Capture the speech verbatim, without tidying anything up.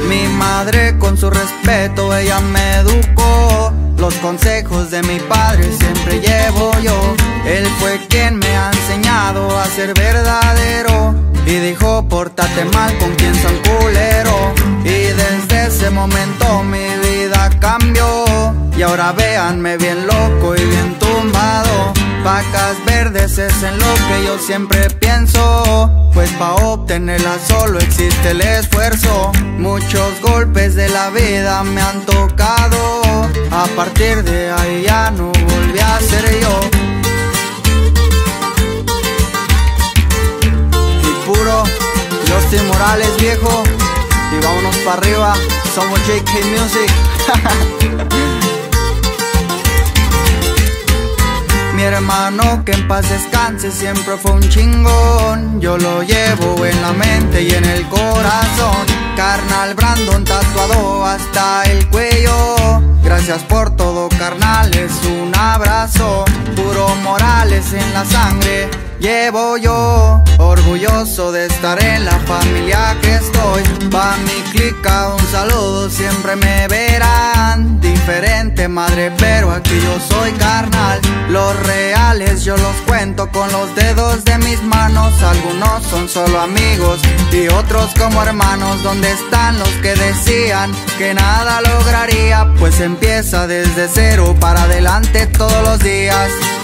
Mi madre con su respeto, ella me educó. Los consejos de mi padre siempre llevo yo. Él fue quien me ha enseñado a ser verdadero y dijo, pórtate mal con quien son culero. Y desde ese momento mi vida cambió y ahora véanme bien loco y bien tumbado. Vacas verdes es en lo que yo siempre pienso, pues pa' obtenerla solo existe el esfuerzo. Muchos golpes de la vida me han tocado, a partir de ahí ya no volví a ser yo. Y puro Justin Morales, viejo, y vámonos pa' arriba, somos J K Music. Mi hermano, que en paz descanse, siempre fue un chingón. Yo lo llevo en la mente y en el corazón. Carnal Brandon, tatuado hasta el cuello. Gracias por todo, carnal, es un abrazo. Puro Morales en la sangre llevo yo, orgulloso de estar en la familia que estoy. Pa' mi clica un saludo, siempre me verán diferente, madre, pero aquí yo soy carnal. Los reales yo los cuento con los dedos de mis manos. Algunos son solo amigos y otros como hermanos. ¿Dónde están los que decían que nada lograría? Pues empieza desde cero para adelante todos los días.